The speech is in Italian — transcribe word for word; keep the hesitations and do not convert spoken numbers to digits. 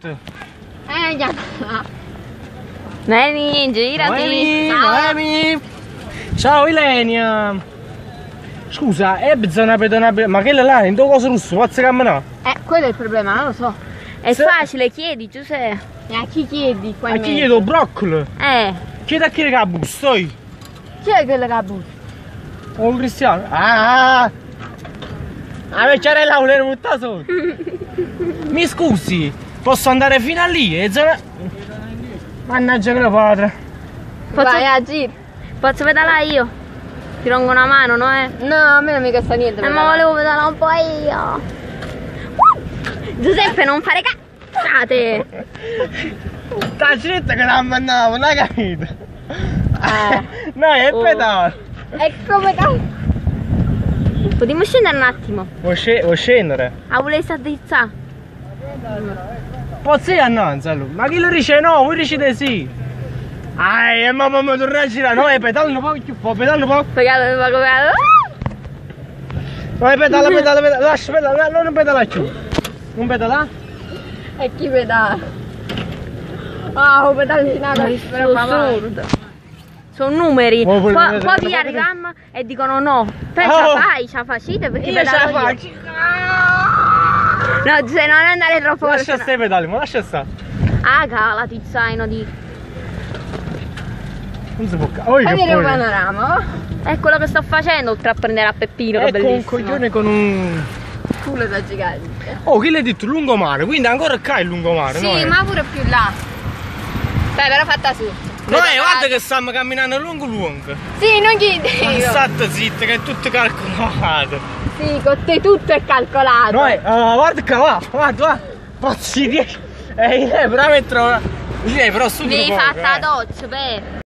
Notte. Eh, già. Noemi, girati. Noemi, Ciao. Noemi. Ciao Ilenia. Scusa, è zona pedonale, ma che là, in due cose russe, pazzo camminare? Eh, quello è il problema, non lo so. È Se... facile, chiedi, Giuseppe. E a chi chiedi qua in A mezzo? chi chiedo broccoli? Eh. Chiedi a chi che ha busto, io. Chi è quello che ha busto? Un cristiano. Ah! La vecchiarella voleva buttare solo. Mi scusi, posso andare fino a lì? E zona... Mannaggia che la padre. Posso... Vai a giro. Posso pedalare io? Ti rongo una mano, no eh? No, a me non mi costa niente. Eh, ma volevo pedalare un po' io. Uh! Giuseppe, non fare cazzate. Sta zitta che la mandavo, non hai capito? Eh. No, è Oh. pedale. È come cazzo. Potremmo scendere un attimo. Vuoi, sc vuoi scendere? Ah, volevi addrizzare? Posso annanza lui? Ma chi lo dice no? Voi dicete sì. Ah, e mamma mi torna a girare. No, pedala un po' più po', pedala un po'. Perché ma come... No, pedala, pedala, pedala, lascia pedala, no, non pedala più. Non pedala? E chi pedala? Ah, oh, pedali in assurdo. Sono numeri. Oh, poi poi- poi vi arriviamo e dicono no. Poi Oh. ce la fai, ce la facite perché Io ce la pedalo io. faccio. No, se non andare troppo Lascia veloce. stare i pedali, ma lascia stare. Ah, cala, ti zaino di... Non si può ca- oh, che Vedere un poi- panorama. È quello che sto facendo oltre a prendere a Peppino, che è Ecco un bellissimo. coglione con un... Culo da gigante. Oh, chi l'hai detto? Lungomare, quindi ancora qua è il lungomare, Sì, no? eh? ma pure più là. Dai, però fatta su. No, eh, guarda che stiamo camminando lungo lungo. Sì, non chiedi. State zitta che è tutto calcolato. Sì, con te tutto è calcolato. No, eh, uh, guarda qua, va, guarda, va. Pazzi, eh, lei però metro... Lei però studia Devi poco, fatta eh. doccia, beh.